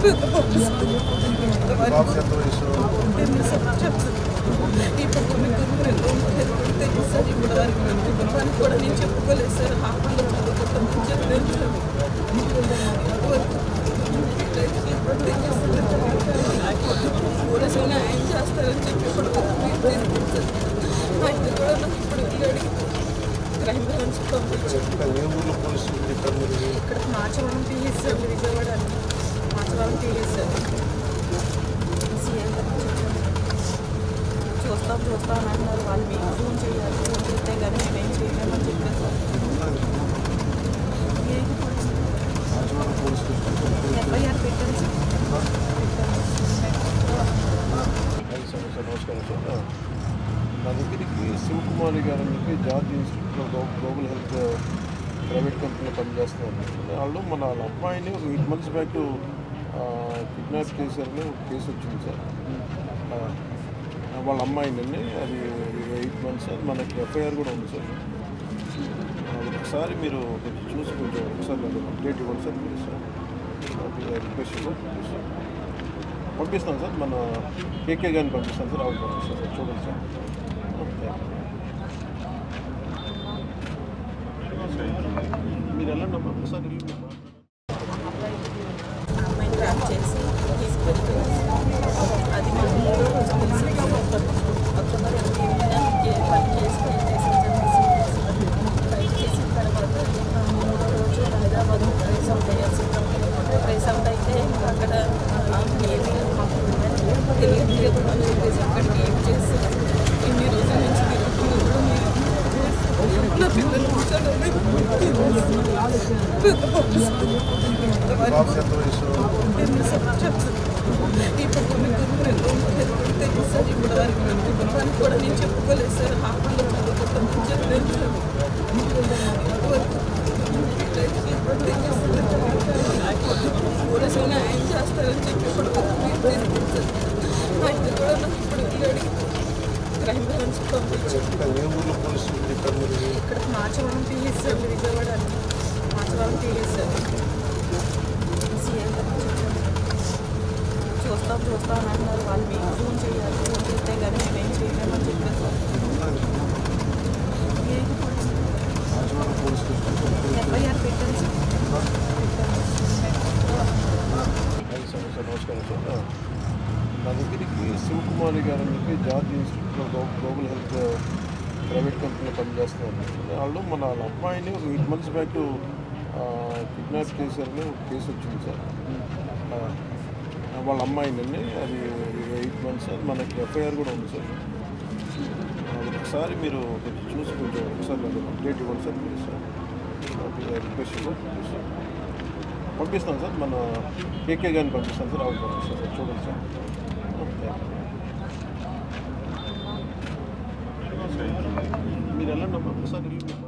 బాబుకి ఎంత వయసు? ఇప్పుడు కూడా నేను చెప్పుకోలేదు సార్. హాస్టల్లో చదువుకుంటామని చెప్పలేదు సార్. పోలీసులు న్యాయం చేస్తారని చెప్పి ఇప్పుడు ఆయన కూడా నాకు ఇప్పుడు వెళ్ళాడు. క్రైమ్ బ్రాంచ్ పంపించారు. ఇక్కడ Marchavaram TS sir, Vijayawada Marchavaram TS sir. చూస్తాం అని అన్నారు. వాళ్ళు మీకు ఫోన్ చేయాలి, ఫోన్ చేస్తే కానీ మేమేం చేయలేమని చెప్పారు సార్. ఎఫ్ఐఆర్ పెట్టాను సార్. నమస్కారం సార్. నా దగ్గరికి శివకుమారి గారు అని చెప్పి జార్జ్ ఇన్స్టిట్యూట్లో గ్లోబల్ హెల్త్ ప్రైవేట్ కంపెనీలో పనిచేస్తున్నారు. వాళ్ళు మన అమ్మాయిని ఒక 8 months బ్యాక్ కిడ్నాప్ చేశారని ఒక కేసు వచ్చింది సార్. వాళ్ళ అమ్మాయిని అది 8 months అది మనకి ఎఫ్ఐఆర్ కూడా ఉంది సార్. ఒకసారి మీరు చూసి కొంచెం ఒకసారి నాకు అప్డేట్ ఇవ్వండి sir. Please sir, request sir. పంపిస్తాను సార్, మన కేకే గారిని పంపిస్తాను సార్. అవును పంపిస్తాను సార్, చూడండి సార్. మీరు వెళ్ళండి అమ్మా, ఒకసారి వెళ్ళి అమ్మాయిని ట్రాప్ చేసి తీసుకెళ్తుంది. అది మాకు 3వ రోజు తెలిసింది. అక్టోబర్ 8న పని చేసి ఫైల్ చేసిన తర్వాత 3వ రోజు హైదరాబాద్ ట్రేస్ అవుట్ అయ్యాల్సి. ట్రేస్ అవుట్ అయితే అక్కడ ఏమీ తెలియదు అని చెప్పేసి అక్కడికి ఏం చేసి ఇన్ని రోజుల నుంచి నా పిల్లలు ఇప్పుడు కూడా నేను చెప్పుకోలేదు సార్. హాస్టల్లో చదువుకుంటామని చెప్పలేదు సార్. పోలీసులు న్యాయం చేస్తారని చెప్పి ఇప్పుడు ఆయన కూడా నాకు ఇప్పుడు వెళ్ళాడు. క్రైమ్ బ్రాంచ్ పంపించారు. ఇక్కడ Marchavaram TS sir, Vijayawada Marchavaram TS sir. చూస్తాం అని అన్నారు. వాళ్ళు మీకు ఫోన్ చేయాలి, ఫోన్ చేస్తే కానీ మేమేం చేయలేమని చెప్పారు సార్. ఎఫ్ఐఆర్ పెట్టాను సార్. నమస్కారం సార్. నా దగ్గరికి శివకుమారి గారు అని చెప్పి జార్జ్ ఇన్స్టిట్యూట్లో గ్లోబల్ హెల్త్ ప్రైవేట్ కంపెనీలో పనిచేస్తున్నారు. వాళ్ళు మన అమ్మాయిని ఒక 8 months బ్యాక్ కిడ్నాప్ చేశారని ఒక కేసు వచ్చింది సార్. వాళ్ళ అమ్మాయిని అది 8 months అది మనకి ఎఫ్ఐఆర్ కూడా ఉంది సార్. ఒకసారి మీరు చూసి కొంచెం ఒకసారి నాకు అప్డేట్ ఇవ్వండి sir. Please sir, request sir. పంపిస్తాను సార్, మన కేకే గారిని పంపిస్తాను సార్. అవును పంపిస్తాను సార్, చూడండి సార్. మీరు వెళ్ళండి అమ్మా, ఒకసారి వెళ్ళి